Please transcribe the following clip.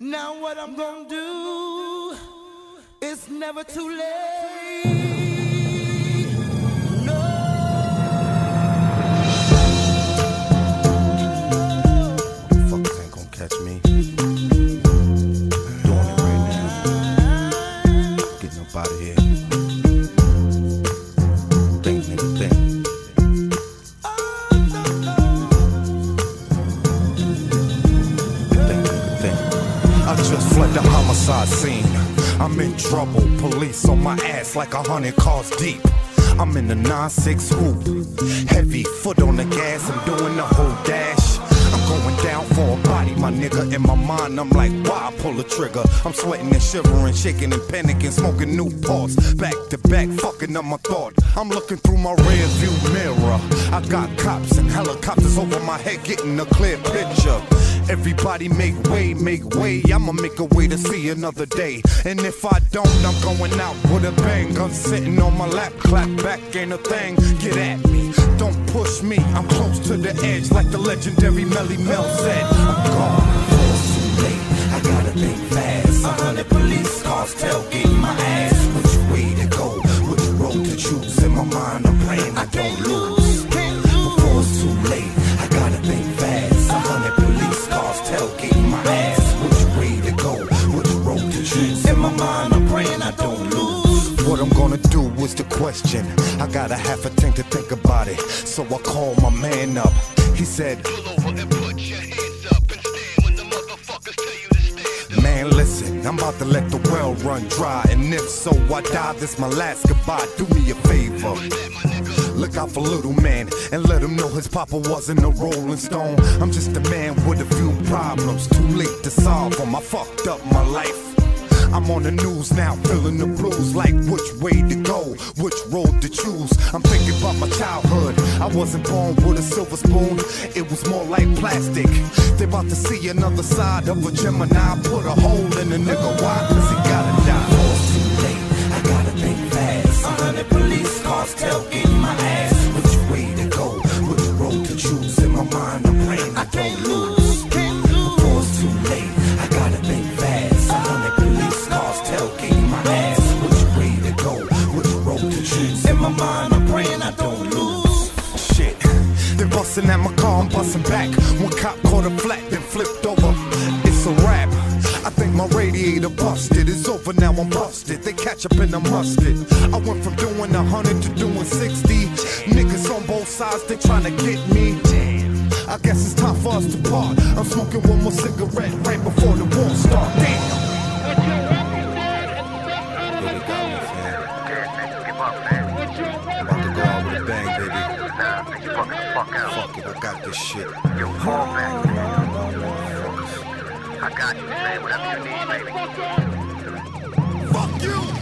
Now what I'm gonna do, it's never too late. No. Fuckers ain't gonna catch me. Doing it right now. Getting up out of here. Think, nigga, think. I just fled the homicide scene. I'm in trouble, police on my ass like 100 cars deep. I'm in the 9-6 hoop, heavy foot on the gas, I'm doing the whole dash. I'm going down for a body, my nigga. In my mind, I'm like, why I pull the trigger? I'm sweating and shivering, shaking and panicking, smoking Newports, back to back, fucking up my thought. I'm looking through my rear view mirror. I got cops and helicopters over my head, getting a clear picture. Everybody make way, I'ma make a way to see another day. And if I don't, I'm going out with a bang. Gun sitting on my lap, clap back, ain't a thing. Get at me, don't push me. I'm close to the edge like the legendary Melly Mel said. I'm gone before it's too late, I gotta think fast. 100 police cars tailgating my ass. Which way to go, which road to choose? In my mind I'm praying I don't lose. Before it's too late, I gotta think fast. 100 police cars tailgating my ass. Which way to go, which road to choose? In my mind I'm praying I don't lose. What I'm gonna do is the question. I got a half a tank to think about it, so I called my man up. He said, pull over and put your hands up and stand when the motherfuckers tell you to stand. Man, listen, I'm about to let the well run dry, and if so, I die. This my last goodbye. Do me a favor, look out for little man and let him know his papa wasn't a rolling stone. I'm just a man with a few problems, too late to solve them. I fucked up my life. I'm on the news now, feeling the blues, like which way to go, which road to choose. I'm thinking about my childhood. I wasn't born with a silver spoon, it was more like plastic. They about to see another side of a Gemini. Put a hole in a nigga, why? Cause he gotta die. Before it's too late, I gotta think fast. 100 police cars tailgating my ass. Which way to go, which road to choose? In my mind I'm praying I don't lose. Before it's too late, I gotta think fast. 100 police cars tailgating my ass. Which way to go, which road to choose? In my mind I'm praying I don't lose. Shit, they're busting at my car, I'm busting back. One cop caught a flat, then flipped over. It's a wrap. I think my radiator busted. It's over now, I'm busted. They catch up in the mustard. I went from doing 100 to doing 60. Niggas on both sides, they tryna get me. I guess it's time for us to part. I'm smoking one more cigarette right before the war starts. Damn. Yo, they got me, fam. I'm about to go out with a bang, baby. Fuck it, I got this shit. Yo, fall back. I got you, man. Whatever you need, baby. Fuck you!